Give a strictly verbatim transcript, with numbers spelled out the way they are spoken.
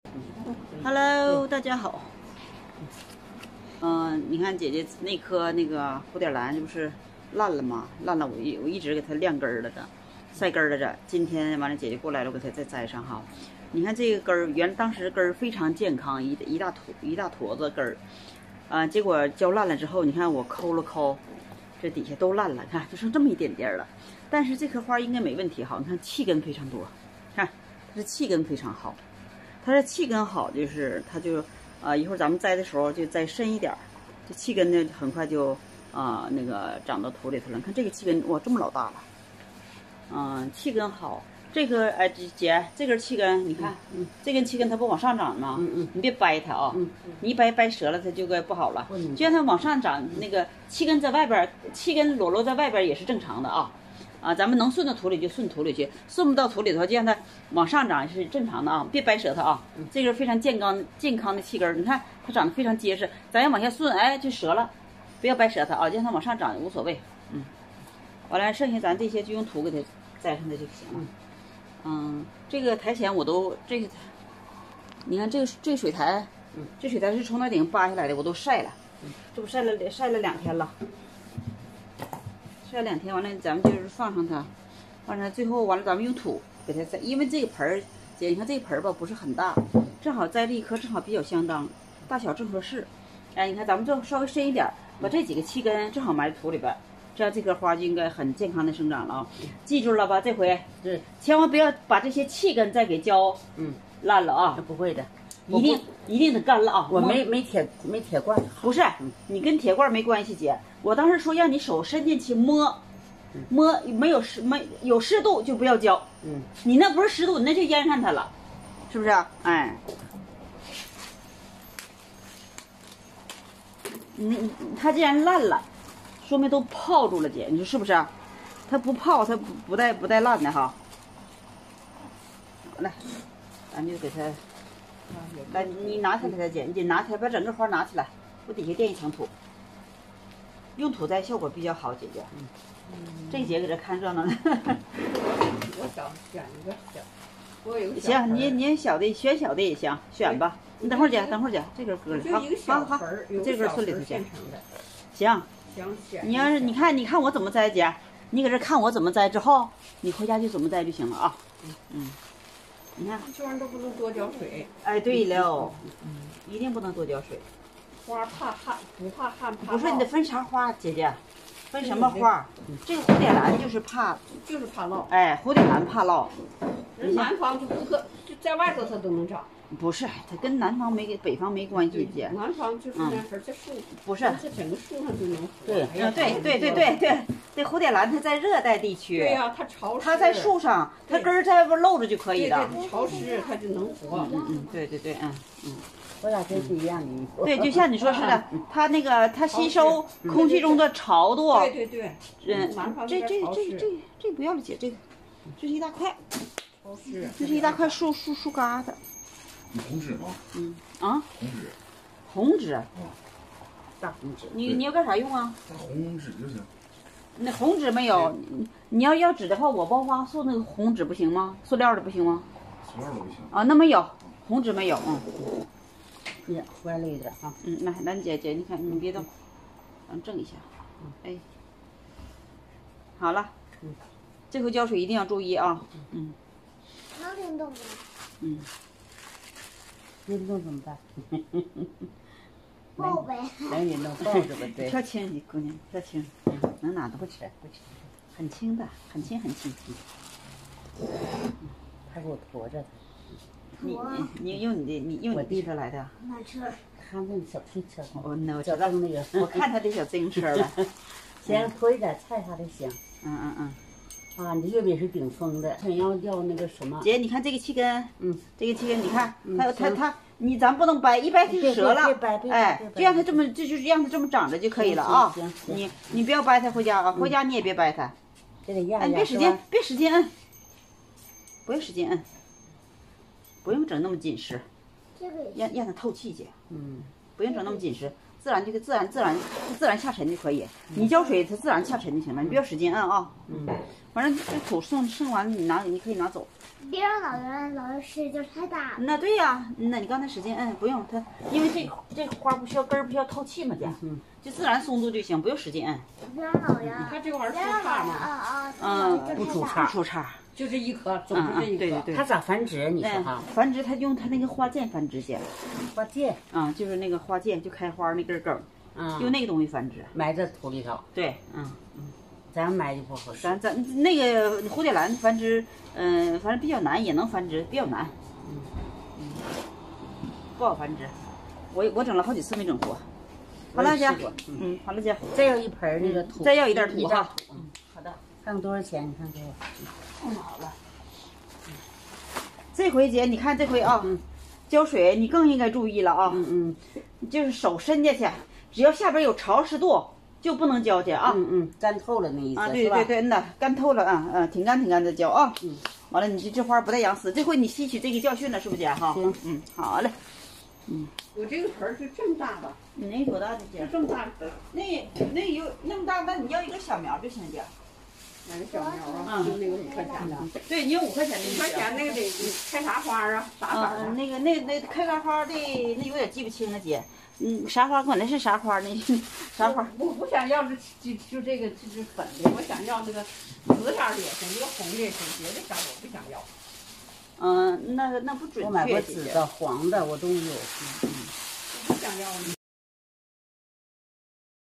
Hello， 大家好。嗯、呃，你看姐姐那颗那个蝴蝶兰，这不是烂了吗？烂了，我一我一直给它晾根儿了着，晒根儿了着。今天完了，姐姐过来了，我给它再栽上哈。你看这个根儿，原当时根儿非常健康，一一大坨一大坨子根儿，啊、呃，结果浇烂了之后，你看我抠了抠，这底下都烂了，看就剩这么一点点了。但是这棵花应该没问题哈，你看气根非常多，看它的气根非常好。它这气根好，就是它就，啊、呃，一会儿咱们栽的时候就栽深一点儿，这气根呢很快就啊、呃、那个长到土里头了。看这个气根，哇，这么老大了，嗯、呃，气根好。这个哎姐，这根气根你看， 嗯， 这根气根它不往上长吗？ 嗯嗯， 你别掰它啊， 嗯， 你一掰掰折了它就该不好了。 嗯， 就让它往上长，那个气根在外边，气根裸露在外边也是正常的啊。啊，咱们能顺到土里就顺土里去，顺不到土里头就让它往上长是正常的啊，别掰折它啊。这个非常健康健康的气根，你看它长得非常结实，咱要往下顺，哎就折了，不要掰折它啊，让它往上长无所谓。嗯，完了剩下咱这些就用土给它栽上的就行了。嗯，这个台前我都这个，你看这个这个水台，这水台是从那顶扒下来的，我都晒了，这不晒了晒了两天了。晒两天完了，咱们就是放上它，放上它最后完了，咱们用土给它栽。因为这个盆儿，姐，你看这个盆儿吧，不是很大，正好栽了一颗，正好比较相当，大小正合适。哎，你看咱们这稍微深一点，把这几个气根正好埋在土里边，这样这棵花就应该很健康的生长了啊。记住了吧？这回对， 千万不要把这些气根再给浇嗯烂了啊！ 不会的， 一定一定得干了啊！ 我没没铁没铁罐， 不是，你跟铁罐没关系，姐。我当时说让你手伸进去摸，摸没有湿没有湿度就不要浇。 嗯， 你那不是湿度，你那就淹上它了，是不是？哎，你它既然烂了，说明都泡住了，姐，你说是不是？它不泡，它不不带不带烂的哈。来，咱就给它，来你拿起来，姐，你得拿起来，把整个花拿起来，我底下垫一层土。用土栽效果比较好，姐姐。嗯，这姐搁这看热闹呢。 我想选一个小，我有个行，你你小的选小的也行，选吧。你等会儿姐，等会儿姐，这根搁里。好，好，好，这根顺里头去。行。 行， 你要是你看你看我怎么栽，姐，你搁这看我怎么栽之后，你回家就怎么栽就行了啊。嗯嗯。你看， 这玩意儿都不能多浇水。 哎，对了，嗯，一定不能多浇水。 花怕旱，不怕旱怕。 不是你得分啥花，姐姐，分什么花？这个蝴蝶兰就是怕， 就是怕涝。 哎，蝴蝶兰怕涝。 人南方就不可，就在外头它都能长。 不是，它跟南方没跟北方没关系，姐。 南方就是那盆这树， 不是， 这整个树上就能活。 对，嗯，对对对对对，这蝴蝶兰它在热带地区。 对呀，它潮湿。 它在树上，它根儿在不露着就可以的。 对，潮湿它就能活。 嗯嗯，对对对，嗯嗯。 我俩真是一样的衣服。 对，就像你说似的，它那个它吸收空气中的潮度。 对对对。 嗯，这这这这这不要了，姐，这个这是一大块。 潮湿。 这是一大块树树树疙瘩。 红纸吗？ 嗯啊。 红纸。 红纸。 大红纸。 你你要干啥用啊？ 大红纸就行。 那红纸没有，你你要要纸的话，我包花塑那个红纸不行吗？塑料的不行吗？ 塑料的不行。 啊，那没有，红纸没有，嗯。 也歪了一点啊。 嗯，来，兰姐姐，你看你别动，咱正一下。哎，好了。嗯。这回浇水一定要注意啊。嗯。 能灵动吗？ 嗯。 灵动怎么办？ 抱呗。 能灵动抱着吧，对。 跳轻，你姑娘跳轻，能拿的不吃不吃， 很轻的，很轻很轻。 他给我驮着。 你你你用你的你用你地车来的？ 马车。 他那小推车。 我那我知道那个， 我看他的小自行车了。 先拖一点菜，他的香。 嗯嗯嗯。 啊，你这月饼是顶峰的，想要要那个什么？ 姐，你看这个气根， 嗯， 这个气根，你看，它它它，你咱不能掰，一掰它就折了。哎，就让它这么，这就是让它这么长着就可以了啊。你你不要掰它回家啊，回家你也别掰它。 这得压压。 哎，别使劲，别使劲摁，不用使劲摁，不用整那么紧实，让让它透气去。 嗯， 不用整那么紧实， 自然就自然自然自然下沉就可以。你浇水它自然下沉就行了，你不要使劲摁啊。嗯。反正这土送送完你拿你可以拿走。 别让老人老人使劲太大了。 那对呀、啊，那你刚才使劲摁不用它，因为这这花不需要根儿不需要透气嘛，姐。嗯。就自然松度就行，不用使劲摁。 别让老人。 它这玩意儿出差叉吗？ 啊啊。 嗯， 不出叉，不出叉。 就这一颗，总是这一颗。 对对对。 它咋繁殖？你说哈？ 繁殖它用它那个花剑繁殖去。 花剑。 啊，就是那个花剑，就开花那根梗。 嗯。 用那个东西繁殖。 埋在土里头。 对，嗯嗯。 咱埋就不合适。 咱咱那个蝴蝶兰繁殖，嗯、呃，反正比较难，也能繁殖，比较难。嗯嗯。不好繁殖，我我整了好几次没整活。好了，姐。嗯，好了，姐。 再要一盆那个土。 再要一袋土哈。 嗯， 好的。 看看多少钱？你看这个。 弄好了。这回姐，你看这回啊，嗯、浇水你更应该注意了啊。 嗯嗯。就是手伸下去，只要下边有潮湿度。就不能浇去啊！ 嗯嗯，干透了那意思啊，对对对，嗯呐，干透了啊，嗯，挺干挺干的浇啊。嗯，完了，你这这花不带养死，这回你吸取这个教训了，是不是姐哈？ 行， 嗯，好嘞。嗯， 我这个盆是这么大的。 你那多大的姐？ 是这么大的。 那那有那么大，那你要一个小苗就行姐。 哪个小苗啊？就那个五块钱的。 对，你要五块钱的。 五块钱那个得开啥花啊？啥色啊？那个那那开啥花的那有点记不清了姐。嗯，啥花管那是啥花呢？啥花？ 我不想要这就就这个就是粉的，我想要那个紫色的也行，那个红的也行，别的啥我不想要。 嗯，那那不准确。 我买过紫的、黄的，我都有。 嗯，我不想要。